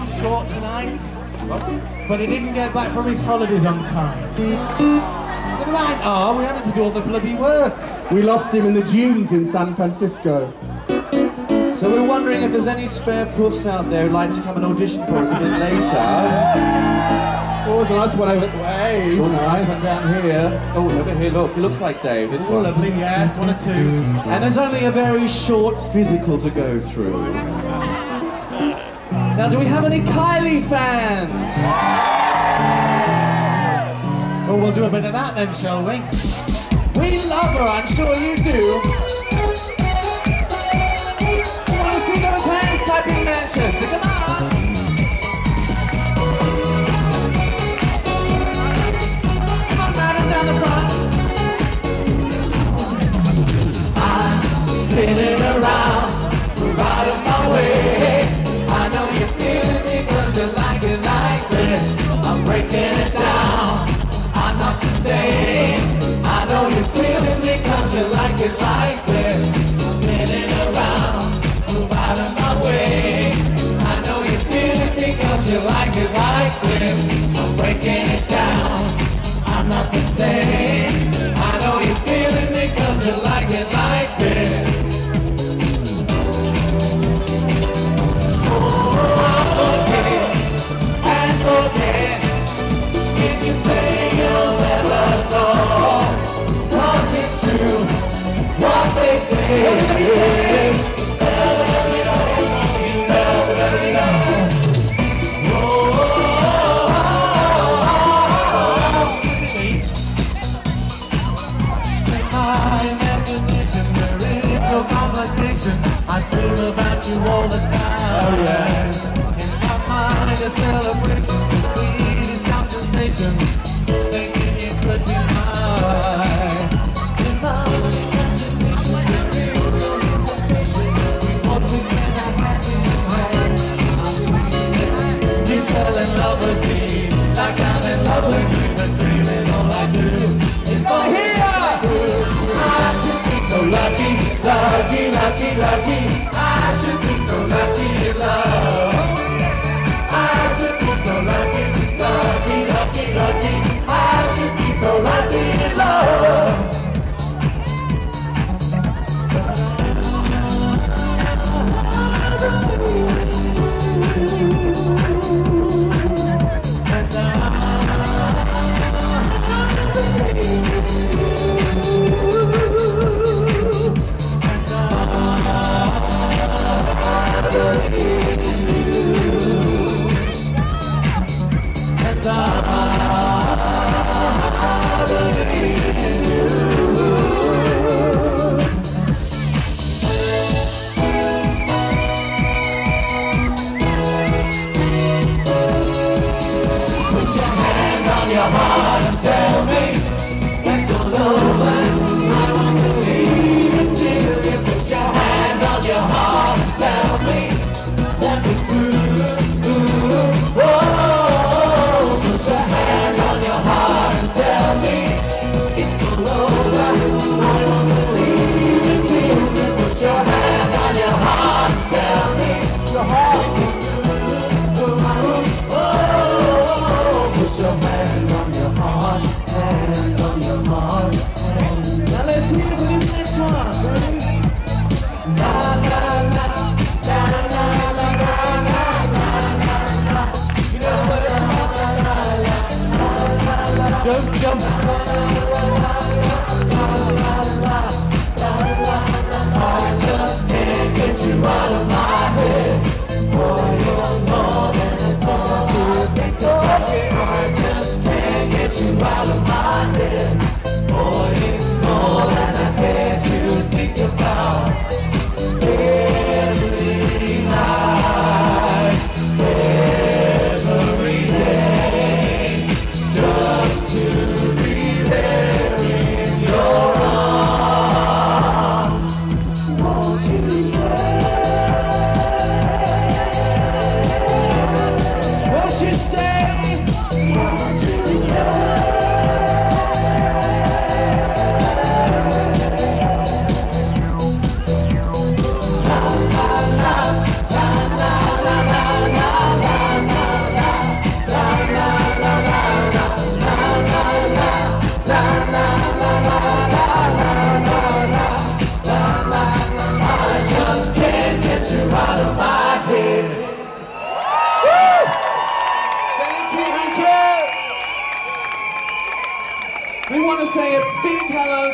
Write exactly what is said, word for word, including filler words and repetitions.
on short tonight, but he didn't get back from his holidays on time. Never mind. Oh, we're having to do all the bloody work. We lost him in the dunes in San Francisco. So we're wondering if there's any spare puffs out there who'd like to come and audition for us a bit later. Oh, there's a nice one over there. Oh, there's a nice one down here. Oh, over here, look, it looks like Dave, this Oh, one. lovely, yeah, it's one or two. And there's only a very short physical to go through. Now, do we have any Kylie fans? Well, we'll do a bit of that then, shall we? We love her, I'm sure you do. I want to see those hands clapping Manchester, come on. Come on, madam, down the front. I'm spinning around, right of my way. I know you're feeling me cause you like it like this. I'm breaking it down, I'm not the same. I know you're feeling me cause you like it like this. Spinning around, move out of my way. I know you're feeling me cause you like it like this. I'm breaking it down, I'm not the same. I know you're feeling me cause you like it like this. Okay, if you say you'll never know, cause it's true, what they say, what they say. My imagination, there is no complication. I dream about you all the time. Oh yeah. A celebration, the sweetest conversation, thinking you could be mine. In my imagination, there is no invitation. We want to get a happy night. You fell in love with me, like I'm in love with you, but dreaming all I do is for here. I should be so lucky, lucky, lucky, lucky. I should be so lucky in love. So lucky, lucky, lucky, lucky. I should be so lucky in love. And your heart and tell me it's all over. I won't believe it till you put your hand on your heart and tell me that it's true. Whoa, put your hand on your heart and tell me it's all over. I won't believe it till you put your hand on your heart and tell me your heart. Put your hand on your heart, hand on your heart, hand. Now let's hear for this next one, ready? La la la, la la la la la la la. You know what it's la la la la la la. Don't jump. La la la la la. I just can't get you out of my head. Boy, you're more than a song to think about. I just can't get you out of my head. Boy, it's more than I care to think about. Every night, every day, just to be there in your arms. Won't you stay? Won't you stay? Won't you stay? you're out of my head. Thank you, thank you. We want to say a big hello